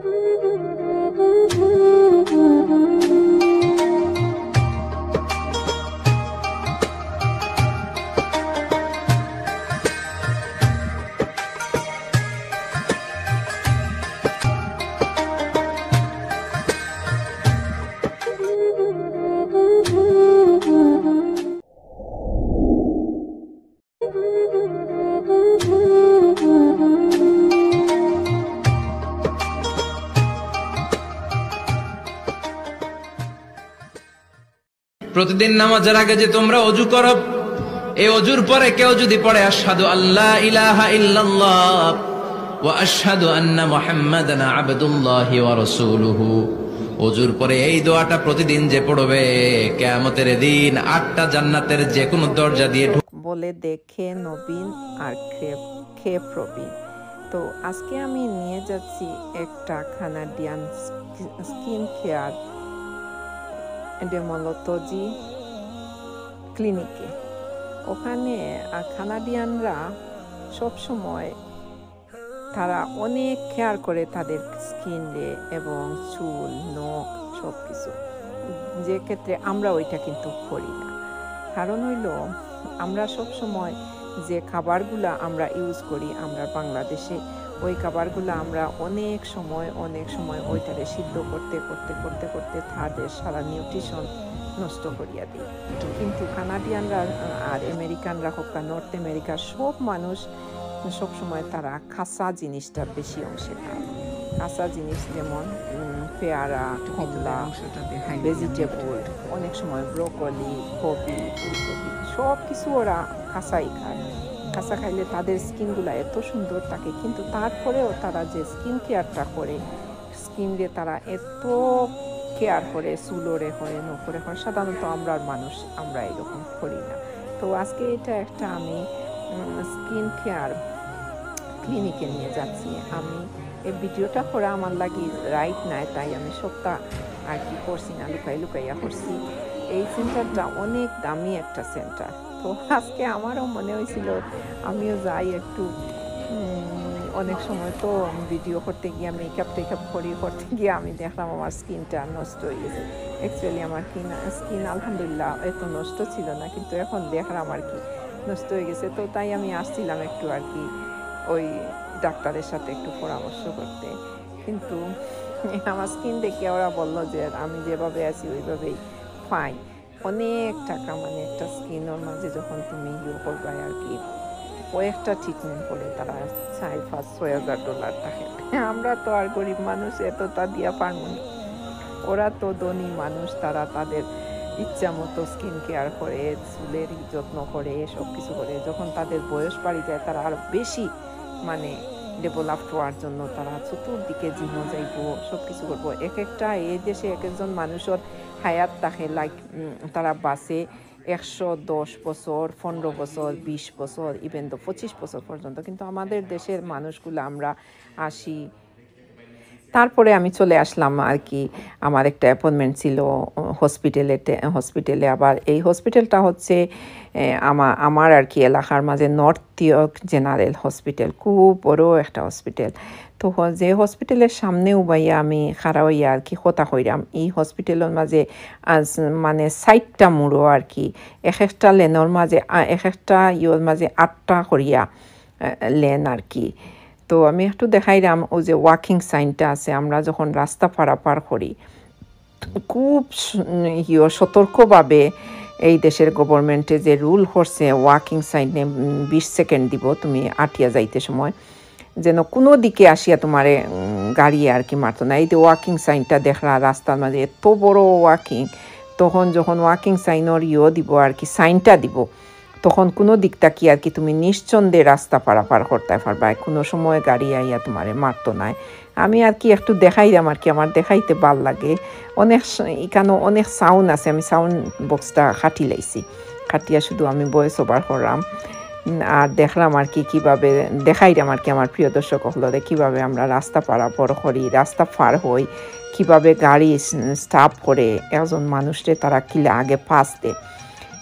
প্রতিদিন নামাজের আগে যে তোমরা ওযু করো, এই ওযুর পরে কেউ যদি পড়ে আশহাদু আল্লা ইলাহা ইল্লাল্লাহ ওয়া আশহাদু আন্না মুহাম্মাদান আবদুল্লাহি ওয়া রাসূলুহু, ওযুর পরে এই দোয়াটা প্রতিদিন যে পড়বে, কিয়ামতের দিন 8টা জান্নাতের যে কোনো দরজা দিয়ে বলে দেখে নবীন আর খেয়ে প্রবীণ। তো আজকে আমি নিয়ে যাচ্ছি একটা কানাডিয়ান স্কিন কেয়ার ডেমোলজি ক্লিনিকে। ওখানে কানাডিয়ানরা সবসময় তারা অনেক কেয়ার করে তাদের স্কিনে এবং চুল, নখ সব কিছু, যে ক্ষেত্রে আমরা ওইটা কিন্তু করি না। কারণ হইল আমরা সবসময় যে খাবারগুলা আমরা ইউজ করি আমরা বাংলাদেশে, ওই খাবারগুলো আমরা অনেক সময় ওইটারে সিদ্ধ করতে তাদের সারা নিউট্রিশন নষ্ট করিয়া দিই। কিন্তু কানাডিয়ানরা আর আমেরিকানরা হোক, নর্থ আমেরিকার সব মানুষ সবসময় তারা কাঁচা জিনিসটা বেশি অংশে খায়। কাঁচা জিনিস যেমন পেয়ারা, কমলা, ভেজিটেবল, অনেক সময় ব্রোকলি, কবি, ফুলকপি সব কিছু ওরা কাঁচাই খায়। কাঁচা খাইলে তাদের স্কিনগুলো এত সুন্দর থাকে, কিন্তু তারপরেও তারা যে স্কিন কেয়ারটা করে, স্কিনরে তারা এত কেয়ার করে, চুলোরে হয়, নখরে হয়, সাধারণত আমরা এরকম করি না। তো আজকে এটা একটা আমি স্কিন কেয়ার ক্লিনিকে নিয়ে যাচ্ছি। আমি এই ভিডিওটা করে আমার লাগি রাইট নাই, তাই আমি সবটা আর কি করছি না, লুকাইয়া করছি। এই সেন্টারটা অনেক দামি একটা সেন্টার। তো আজকে আমারও মনে হয়েছিল আমিও যাই একটু। অনেক সময় তো ভিডিও করতে গিয়ে মেকআপ করতে গিয়ে আমি দেখলাম আমার স্কিনটা নষ্ট হয়ে গেছে। অ্যাকচুয়ালি আমার স্কিন আলহামদুলিল্লাহ এত নষ্ট ছিল না, কিন্তু এখন দেখলাম আর কি নষ্ট হয়ে গেছে। তো তাই আমি আসছিলাম একটু আর কি ওই ডাক্তারের সাথে একটু পরামর্শ করতে। কিন্তু আমার স্কিন দেখে ওরা বললো যে আমি যেভাবে আছি ওইভাবেই ফাইন। অনেক টাকা, মানে একটা স্কিনের মাঝে যখন তুমি করবে আর কি, কয়েকটা ট্রিটমেন্ট করে তারা $5,000-6,000 থাকে। আমরা তো আর গরিব মানুষ, এতটা দিয়া পারবো না। ওরা তো ধনী মানুষ, তারা তাদের ইচ্ছা মতো স্কিন কেয়ার করে, চুলের যত্ন করে, সব কিছু করে। যখন তাদের বয়স বাড়ি যায় তারা আরো বেশি মানে ডেভেলপ হওয়ার জন্য তারা চতুর্দিকে জিমও যাইব, সব কিছু করবো। একটা এই দেশে এক একজন মানুষের হায়াত থাকে, লাইক তারা বাসে 110 বছর, 15 বছর, 20 বছর, ইভেন তো 25 বছর পর্যন্ত। কিন্তু আমাদের দেশের মানুষগুলো আমরা 80। তারপরে আমি চলে আসলাম আর কি, আমার একটা অ্যাপয়েন্টমেন্ট ছিল হসপিটালে। আবার এই হসপিটালটা হচ্ছে আমার আর কি এলাকার মাঝে নর্থ ইয়র্ক জেনারেল হসপিটাল, খুব বড় একটা হসপিটাল। তো যে হসপিটালের সামনেও বাইয়া আমি খাড়া হইয়া আর কি কথা হইলাম। এই হসপিটালের মাঝে মানে 60টা মুড়ো আর কি, এক একটা লেনের মাঝে একটা মাঝে 8টা করিয়া লেন আর কি। তো আমি একটু দেখাইলাম ওই যে ওয়াকিং সাইনটা আছে, আমরা যখন রাস্তা পারাপার করি খুব সতর্কভাবে এই দেশের গভর্নমেন্টে যে রুল করছে, ওয়াকিং সাইনে 20 সেকেন্ড দিব তুমি আটিয়া যাইতে সময়, যেন কোনো দিকে আসিয়া তোমার গাড়ি আর কি মারতো না। এই যে ওয়াকিং সাইনটা দেখলা রাস্তার মাঝে এত বড় ওয়াকিং, তখন যখন ওয়াকিং সাইনের দিব আর কি, সাইনটা দিব, তখন কোনো দিকটা কি আর কি তুমি নিশ্চন্দে রাস্তা পারাপার করতে পারবা, কোনো সময় গাড়ি আইয়া তোমারে মারতো না। আমি আর কি একটু দেখাইলাম আর কি, আমার দেখাইতে ভাল লাগে। এখানে অনেক সাউন্ড আছে, আমি সাউন্ড বক্সটা খাটিয়া শুধু আমি ভয়েস ওভার করলাম আর দেখলাম আর কি কীভাবে দেখাইলাম আর কি আমার প্রিয় দর্শক হলরে কীভাবে আমরা রাস্তা পারাপার করি, রাস্তা পার হই, কীভাবে গাড়ি স্টপ করে একজন মানুষকে তারা কিলে আগে পাস দেয়।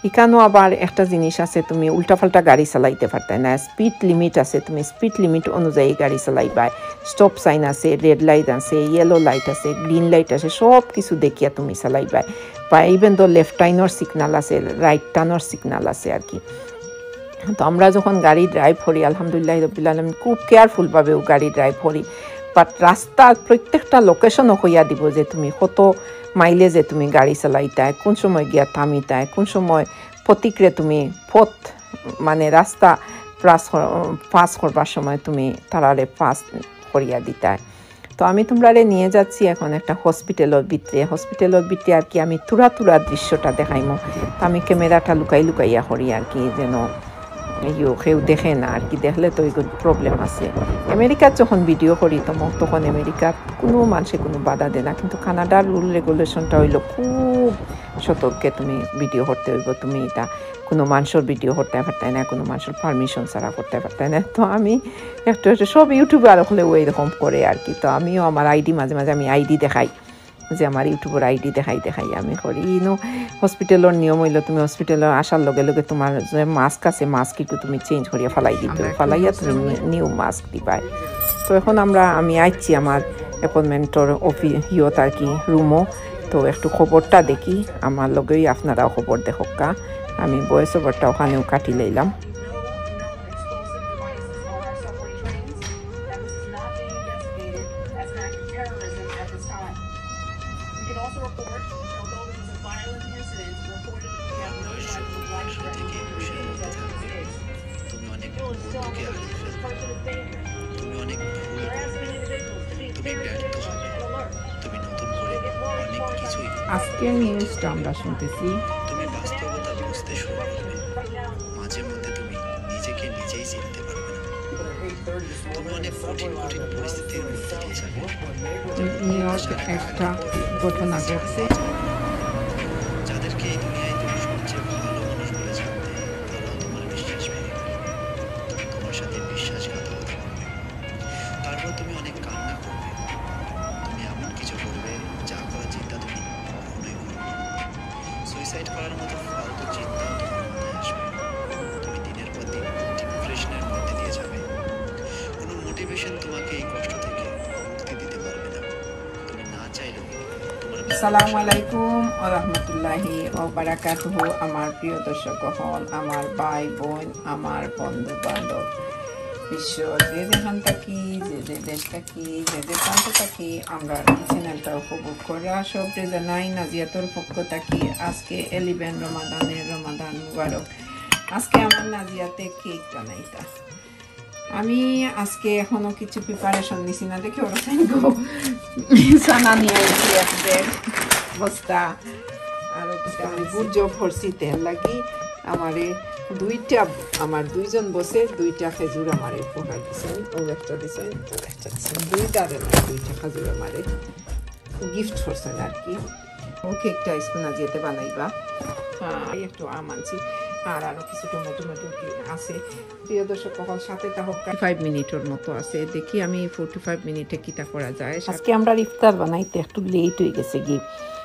এখানেও আবার একটা জিনিস আছে, তুমি উল্টাপাল্টা গাড়ি চালাইতে পারতে না, স্পিড লিমিট আছে, তুমি স্পিড লিমিট অনুযায়ী গাড়ি চালাইবা। স্টপ সাইন আছে, রেড লাইট আছে, ইয়েলো লাইট আছে, গ্রিন লাইট আছে, সব কিছু দেখিয়া তুমি চালাইবা। বা ইভেন তো লেফট টার্নের সিগনাল আছে, রাইট টার্নের সিগনাল আছে আর কি। তো আমরা যখন গাড়ি ড্রাইভ করি আলহামদুলিল্লাহ রব্বিল আলামিন খুব কেয়ারফুলভাবেও গাড়ি ড্রাইভ করি। বাট রাস্তার প্রত্যেকটা লোকেশনও হইয়া দিব যে তুমি কত মাইলেজে তুমি গাড়ি চালাইতায়, কোন সময় গিয়া থামিতায়, কোন সময় প্রতিক্রে তুমি পথ মানে রাস্তা পাস করবার সময় তুমি তারারে পাস করিয়া দিতায়। তো আমি তোমরারে নিয়ে যাচ্ছি এখন একটা হসপিটালের ভিতরে আর কি আমি তুরা দৃশ্যটা দেখাইমো। তো আমি ক্যামেরাটা লুকাইয়া করি আর কি, যেন কেউ দেখে না আর কি, দেখলে তো এগুলো প্রবলেম আছে। আমেরিকার যখন ভিডিও করি তখন আমেরিকার কোনো মানুষে কোনো বাধা দেয় না, কিন্তু কানাডার রুল রেগুলেশনটা হইলো খুব সতর্কে তুমি ভিডিও করতে হইব। তুমি এটা কোনো মানুষের ভিডিও করতে পারতাই না, কোনো মানুষের পারমিশন ছাড়া করতে পারতাই না। তো আমি একটু সব ইউটিউবার হলেও এরকম করে আর কি। তো আমিও আমার আইডি মাঝে আমি আইডি দেখাই, যে আমার ইউটিউবের আইডি দেখাই আমি করি। হসপিটালের নিয়ম হইলো তুমি হসপিটালে আসার লগে তোমার যে মাস্ক আছে মাস্ক একটু তুমি চেঞ্জ করিয়া ফালাইয়া তুমি নিউ মাস্ক দিবাই। তো এখন আমি আইছি আমার অ্যাপয়েন্টমেন্টর ইয়ত আর কি রুমও। তো একটু খবরটা দেখি, আমার লগেই আপনারাও খবর দেখোকা। আমি ভয়েস ওভারটা ওখানেও কাটি লইলাম। আজকের নিউজটা আমরা শুনতেছি। তুমি বাস্তবতা বুঝতে শুরু করবে, মাঝে মধ্যে তুমি নিজেকে নিজেই চিনতে পারবে না। তুমি অনেক কঠিন পরিস্থিতির মধ্যে দিয়ে যাবে। নিউ ইয়র্কে একটা ঘটনা ঘটছে। যাদেরকে এই দুনিয়ায় তুমি সবচেয়ে ভালো মানুষ বলে জানতে, তারাও তোমার বিশ্বাস ভেঙে দেবে, তোমার সাথে বিশ্বাসঘাতকতা করবে। তারপর তুমি অনেক কান্না করবে, তুমি এমন কিছু করবে যা করার চিন্তা তুমি কখনোই করবে না। সুইসাইড করার মতো ফালতু চিন্তাও তোমার মাথায় আসবে। তুমি দিনের পর দিন ডিপ্রেশনের মধ্যে দিয়ে যাবে। কোনো মোটিভেশন তোমাকে এই কষ্ট থেকে মুক্তি দিতে পারবে না। তুমি না চাইলেও তোমার আসসালামু আলাইকুম ওয়া রাহমাতুল্লাহি ওয়া বারাকাতুহু। আমার প্রিয় দর্শক হল, আমার ভাই বোন, আমার বন্ধু বান্ধব, বিশ্ব যে যেখান থাকি, যে দেশ থাকি, যে প্রান্ত থাকি, আমরা এই চ্যানেলটা উপভোগ করা সব জানাই নাজিয়াতুর পক্ষ থাকি আজকে 11 রমাদান মুবারক। আজকে আমার নাজিয়াতে কেক বানাইতা। আমি আজকে এখনো কিছু প্রিপারেশন নিছি না, দেখে ওরা সানা নিয়ে আসছি এক ব্যাগ বস্তা, আর আমি গুড় ভরছি তেল লাগি। আমার দুইজন বসে 2টা খেজুর আমারে উপহার দিচ্ছেন, ও একটা দিচ্ছেন, ও একটা দিচ্ছেন, 2টা খেজুর আমারে গিফট করছেন আর কি। ও কেকটা স্কুল যেতে বানাইবা। একটু আম আনছি, আর আরো কিছু টমেটো আছে। প্রিয় দর্শক কখন সাথে তা 5 মিনিটের মতো আছে, দেখি আমি 45 মিনিটে কিটা করা যায়। আজকে আমরা ইফতার বানাইতে একটু লেট হয়ে গেছে কি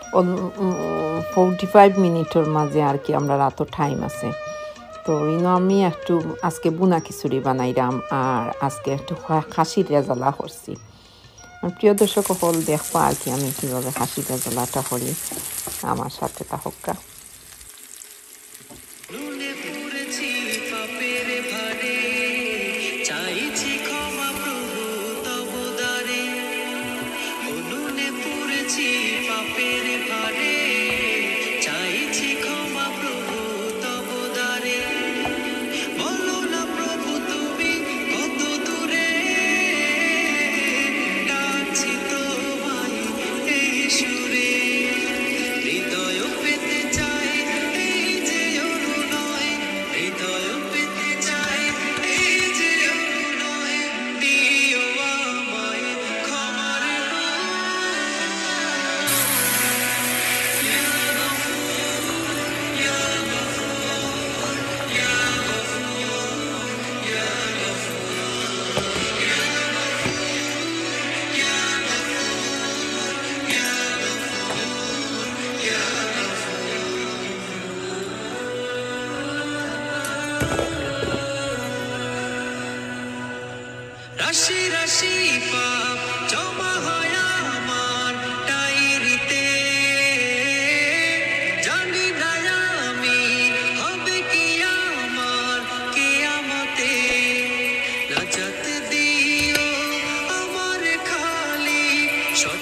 45 মিনিটের মাঝে আর কি আমরা রাত টাইম আছে। তো আমি একটু আজকে বুনা খিচুড়ি বানাইলাম, আর আজকে একটু খাসির রেজালা করছি। প্রিয় দর্শক হল দেখবা আর কি আমি কীভাবে খাসির রেজালাটা করি, আমার সাথে তা হক্কা।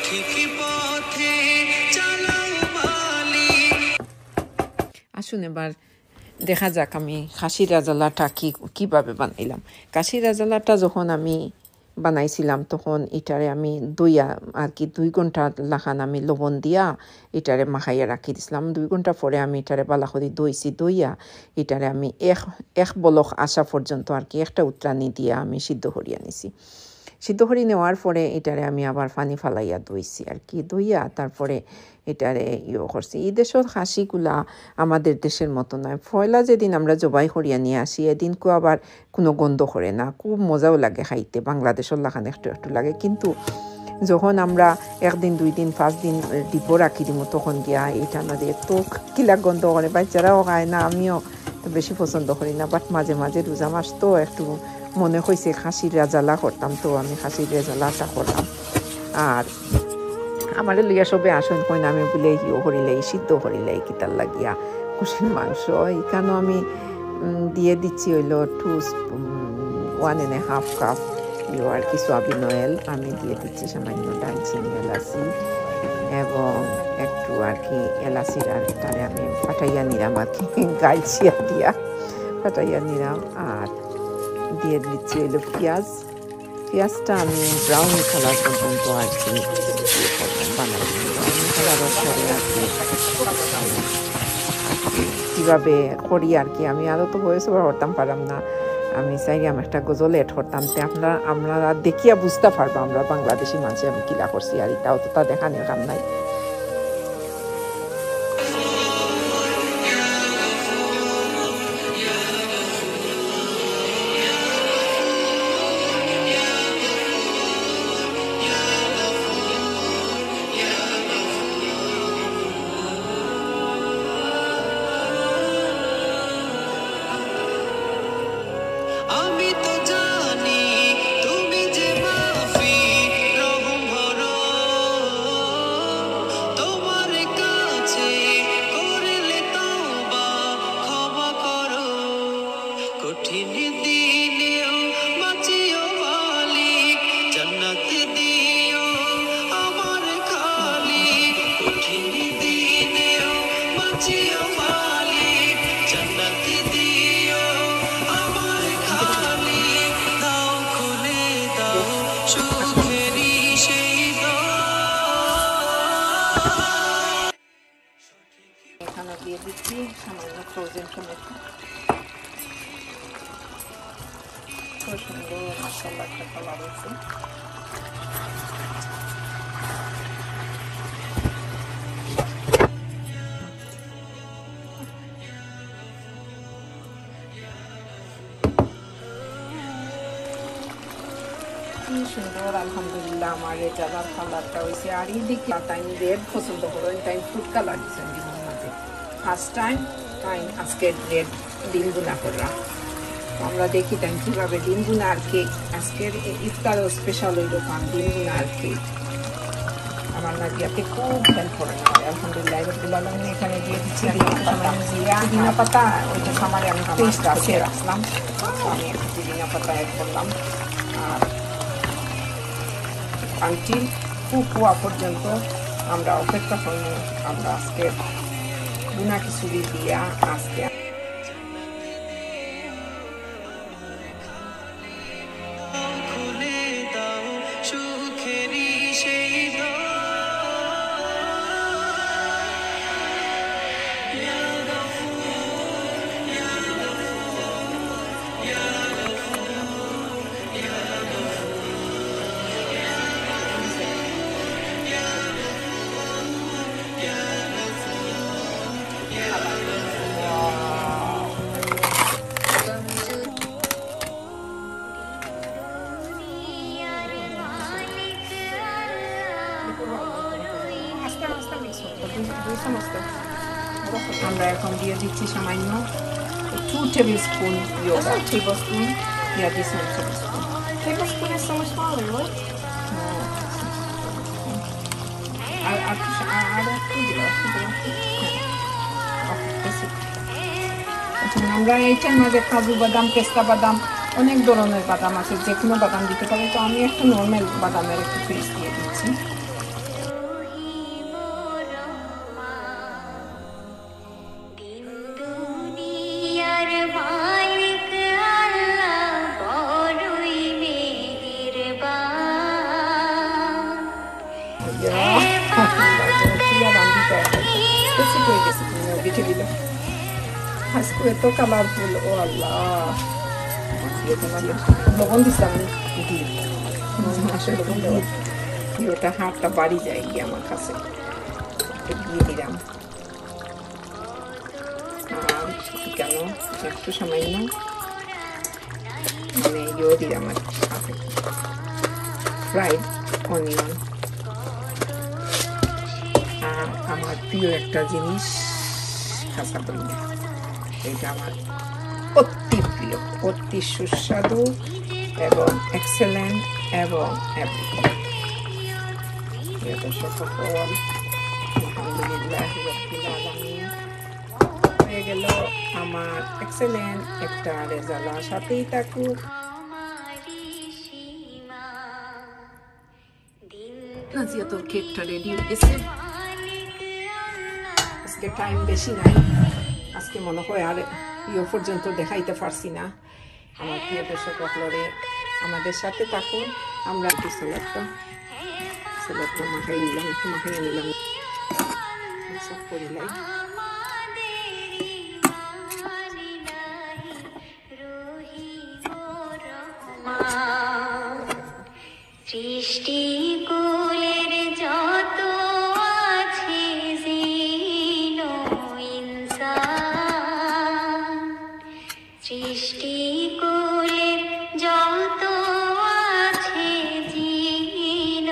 আসুন এবার দেখা যাক আমি খাসির রাজালাটা কিভাবে বানাইলাম। খাসির রাজালাটা যখন আমি বানাইছিলাম তখন এটারে আমি দইয়া আর কি 2 ঘন্টা লাখান আমি লবণ দিয়া এটারে মাখাইয়া রাখি দিছিলাম। 2 ঘন্টা পরে আমি এটারে বালা করে দইয়া এটারে আমি এক বলক আসা পর্যন্ত আর কি একটা উত্রানি দিয়া আমি সিদ্ধ করিয়া নিছি। সিদ্ধ করে নেওয়ার পরে এটারে আমি আবার পানি ফালাইয়া দইছি আর কি, দইয়া তারপরে এটারে করছি। এই দেশের খাসিগুলা আমাদের দেশের মতো নয়। পয়লা যেদিন আমরা জবাই করিয়া নিয়ে আসি এদিনকেও আবার কোনো গন্ধ করে না, খুব মজাও লাগে খাইতে। বাংলাদেশের লাখান একটু একটু লাগে, কিন্তু যখন আমরা 1 দিন 2 দিন 5 দিন ডিপো রাখি দিব তখন গিয়া এটা আমাদের এত কিলা গন্ধ করে, বাচ্চারাও খায় না, আমিও বেশি পছন্দ করি না। বাট মাঝে মাঝে রোজা মাস তো একটু মনে হয়েছে খাসির রাজালা করতাম, তো আমি খাসির রাজালাটা করলাম। আর আমার লইয়া সবে আসন কই না আমি বলে করিলাই সিদ্ধ করিলাই কিতার লাগিয়া কুসির মাংস। এখানেও আমি দিয়ে দিচ্ছি হইল 1.5 কাপ আর কি সয়াবিন অয়েল। আমি দিয়ে দিচ্ছি সামান্য দারচিনি, এলাচি এবং একটু আর কি এলাচির আর তারে আমি ফাটাইয়া নিলাম আর কি, গাইছিয়া দিয়া ফাটাইয়া নিলাম। আর দিয়ে দিচ্ছি হইল পেঁয়াজটা আমি ব্রাউন কালার পর্যন্ত আর কি বানাই। ব্রাউন কালারের পরে আর কি কীভাবে করি আর কি, আমি আরও তো ভয়েস ওভার করতাম পারলাম না, আমি চাই আমি একটা গজল এড করতাম, আপনারা দেখিয়া বুঝতে পারবো আমরা বাংলাদেশি মানুষ আমি কিলা করছি। আর এটাও তো তা দেখানোর কাম নাই। এখানে দিয়ে দিচ্ছি সামান্য ফ্রোজেন টমেটো। খুব সুন্দর মশলা একটা কালার আছে। কি সুন্দর আলহামদুলিল্লাহ আমার রেজালার কালারটা হয়েছে। আর এই দিকে টাইম রেড পছন্দ করো, টাইম ফুড কালার দিচ্ছেন দিনের মাঝে ফার্স্ট টাইম আজকে রেড ডিম গুনা করলাম। আমরা দেখি টাইম কীভাবে ডিম গুনা আর কেক আজকের ইফতারও স্পেশাল হইল কারণ ডিম গুনা আর কেক আমার নাজিয়াতে খুব হেল্প করে না। আলহামদুলিল্লাহ আমি এখানে দিয়ে দিচ্ছি পুদিনা পাতা, ওইটা সামারে আমি পেস্ট আছে রাখলাম, আমি একটু পুদিনা পাতা অ্যাড করলাম। আর আনটিল কুয়া পর্যন্ত আমরা অপেক্ষা করবো। আমরা আজকে গুনা খিচুড়ি দিয়া আজকে আমরা এখন দিয়ে দিচ্ছি সামান্য 2 tablespoon yoga. Tablespoon? Yeah, this one tablespoon. Tablespoon is so much smaller, right? No. আমরা এইটার মাঝে কাজু বাদাম, পেস্তা বাদাম, অনেক ধরনের বাদাম আছে, যে কোনো বাদাম দিতে পারি। তো আমি একটা নর্মাল বাদামের একটু পেস্ট দিয়ে দিচ্ছি। আজকে এত কালারফুল, ও আল্লাহ, লবণ দিচ্ছিলাম লবণ দেওয়া, ওটা হাতটা বাড়ি যায় গিয়ে আমার কাছে, দিয়ে দিলাম। আর কেন একটু সামান্য মানে ইয়েও দিলাম আর সাথে ফ্রাইড অনিয়ন। আর আমার প্রিয় একটা জিনিস কাঁচা কলা, এটা আমার অতি প্রিয়, অতি সুস্বাদু এবং এক্সেলেন্ট এবং আলহামদুলিল্লাহ রাব্বিল আলামিন হয়ে গেল আমার এক্সেলেন্ট একটা রেজাল্ট। সাথেই থাকুক। নাজিয়া তোর কেকটা রেডি হয়ে গেছে। আজকে টাইম বেশি নাই, আজকে মনে হয় আর পর্যন্ত দেখাইতে পারছি না। আমার প্রিয় দর্শক আপনারা আমাদের সাথে থাকুন। আমরা একটু স্যালাডটা মাখাই নিলাম, একটু মাখাইয়া নিলাম, সব করিলাই। সৃষ্টি কুলের যত আছে জিন ইনসান, সৃষ্টি কুলের যত আছে জিন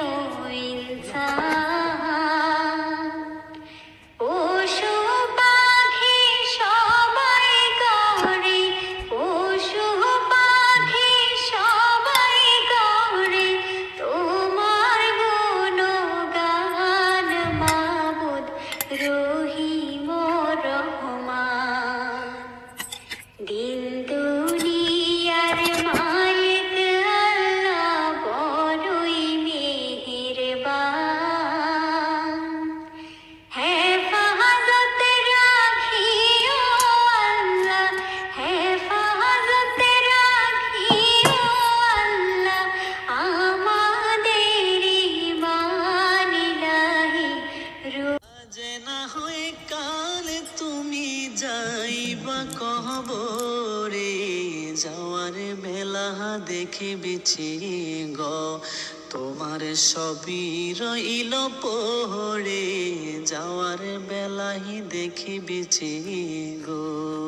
ইনসান, পশু পাখি সবাই করে, পশু পাখি সবাই করে তোমার গুণগান মাবুদ রহিম রহমান। দিন দুনিয়ার মালিক আল্লাহ বড়ই মেহেরবান, হেফাজত রাখিও আল্লাহ, হেফাজত রাখিও আল্লাহ আমাদের ঈমান ইলাহি। যে না হয় কাল তুমি যাইবা কবরে, যাওয়ার বেলা দেখিবিছি গো তোমার সবই রইল পড়ে, যাওয়ার বেলাহি দেখিবিছি গো।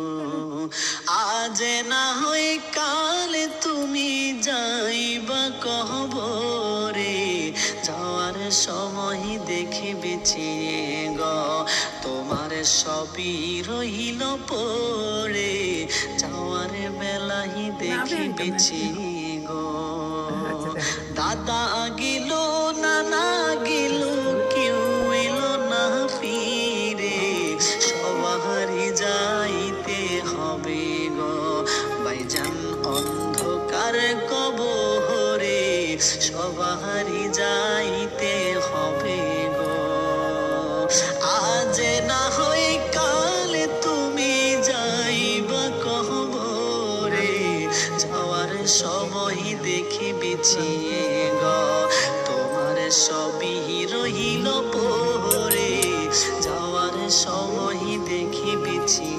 আজ না হয় কাল তুমি যাইবা কবরে, যাওয়ার সময় দেখিবিছি গো তোমার সবই রইল পড়ে, যাওয়ার বেলাহি দেখিবিছি গো। দাদা গেল নানা গেল কেউ এলো না ফিরে, সবারই যাইতে হবে গো ভাইজান অন্ধকার কবরে, সবারই যাইতে হবে গো। আজ না হয় কাল তুমি যাইবা কবরে, যাওয়ার সময় দেখিবিছি গো তোমার সবই রহিল পড়ে, যাওয়ার সময় দেখিবিছি